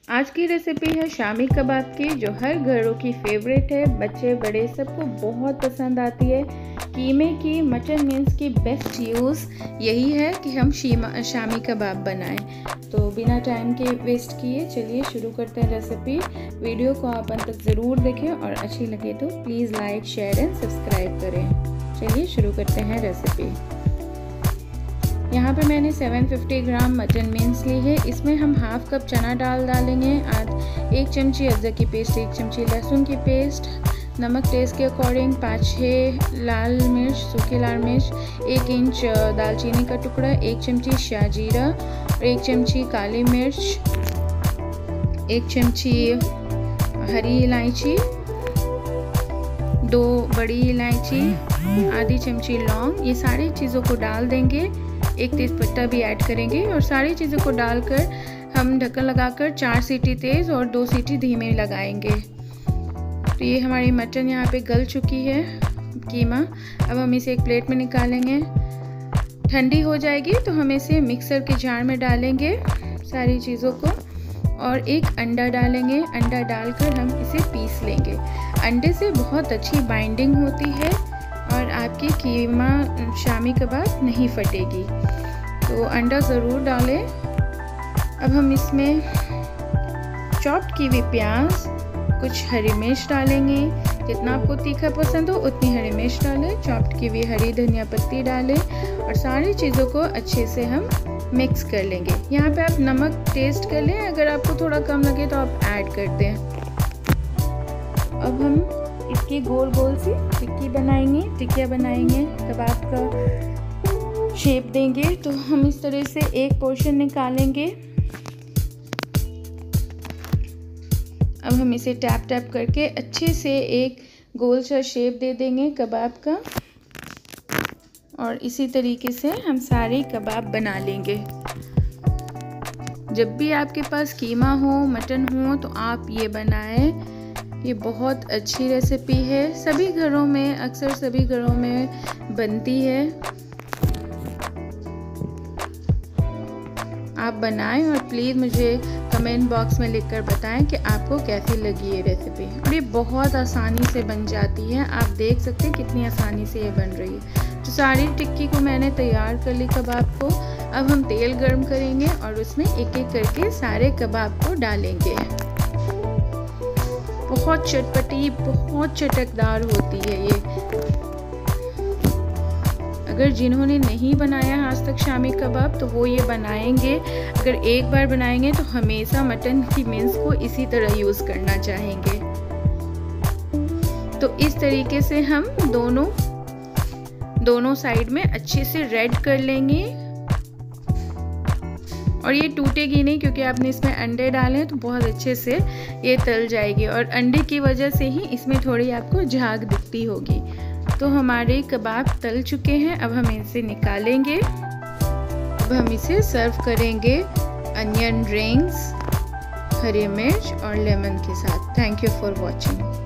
आज की रेसिपी है शामी कबाब की, जो हर घरों की फेवरेट है। बच्चे बड़े सबको बहुत पसंद आती है। कीमे की मटन मील्स की बेस्ट यूज़ यही है कि हम शामी कबाब बनाएं। तो बिना टाइम के वेस्ट किए चलिए शुरू करते हैं रेसिपी। वीडियो को आप अंत तक ज़रूर देखें और अच्छी लगे तो please like, share and subscribe करें। चलिए शुरू करते हैं रेसिपी। यहाँ पे मैंने 750 ग्राम मटन मील्स ली है। इसमें हम हाफ कप चना दाल डालेंगे, 1 चमची अदरक की पेस्ट, 1 चमची लहसुन की पेस्ट, नमक टेस्ट के अकॉर्डिंग, 5-6 लाल मिर्च, सूखी लाल मिर्च, 1 इंच दालचीनी का टुकड़ा, 1 चमची शाहजीरा, 1 चमची काली मिर्च, 1 चमची हरी इलायची, 2 बड़ी इलायची, आधी चमची लौंग। ये सारी चीज़ों को डाल देंगे। 1 तेज़पत्ता भी ऐड करेंगे और सारी चीज़ों को डालकर हम ढक्कन लगाकर 4 सीटी तेज़ और 2 सीटी धीमे लगाएंगे। तो ये हमारी मटन यहाँ पे गल चुकी है कीमा। अब हम इसे एक प्लेट में निकालेंगे। ठंडी हो जाएगी तो हम इसे मिक्सर के जार में डालेंगे सारी चीज़ों को, और 1 अंडा डालेंगे। अंडा डालकर हम इसे पीस लेंगे। अंडे से बहुत अच्छी बाइंडिंग होती है और आपकी कीमा शामी कबाब नहीं फटेगी, तो अंडा ज़रूर डालें। अब हम इसमें चॉप्ड की हुई प्याज, कुछ हरी मिर्च डालेंगे। जितना आपको तीखा पसंद हो उतनी हरी मिर्च डालें। चॉप्ड की हुई हरी धनिया पत्ती डालें और सारी चीज़ों को अच्छे से हम मिक्स कर लेंगे। यहाँ पे आप नमक टेस्ट कर लें, अगर आपको थोड़ा कम लगे तो आप ऐड कर दें। अब हम इसकी गोल गोल सी टिक्कियाँ बनाएंगे, कबाब का शेप देंगे। तो हम इस तरह से एक पोर्शन निकालेंगे। अब हम इसे टैप टैप करके अच्छे से एक गोल सा शेप दे देंगे कबाब का, और इसी तरीके से हम सारे कबाब बना लेंगे। जब भी आपके पास कीमा हो, मटन हो, तो आप ये बनाएं। ये बहुत अच्छी रेसिपी है, सभी घरों में, अक्सर सभी घरों में बनती है। आप बनाएं और प्लीज़ मुझे कमेंट बॉक्स में लिखकर बताएं कि आपको कैसी लगी ये रेसिपी। और ये बहुत आसानी से बन जाती है, आप देख सकते हैं कितनी आसानी से ये बन रही है। तो सारी टिक्की को मैंने तैयार कर ली कबाब को। अब हम तेल गर्म करेंगे और उसमें एक एक करके सारे कबाब को डालेंगे। बहुत चटपटी, बहुत चटकदार होती है ये। अगर जिन्होंने नहीं बनाया आज तक शामी कबाब तो वो ये बनाएंगे। अगर एक बार बनाएंगे तो हमेशा मटन की मील्स को इसी तरह यूज़ करना चाहेंगे। तो इस तरीके से हम दोनों साइड में अच्छे से रेड कर लेंगे। और ये टूटेगी नहीं क्योंकि आपने इसमें अंडे डाले हैं, तो बहुत अच्छे से ये तल जाएगी। और अंडे की वजह से ही इसमें थोड़ी आपको झाग दिखती होगी। तो हमारे कबाब तल चुके हैं। अब हम इसे निकालेंगे। अब हम इसे सर्व करेंगे अनियन रिंग्स, हरी मिर्च और लेमन के साथ। Thank you for watching.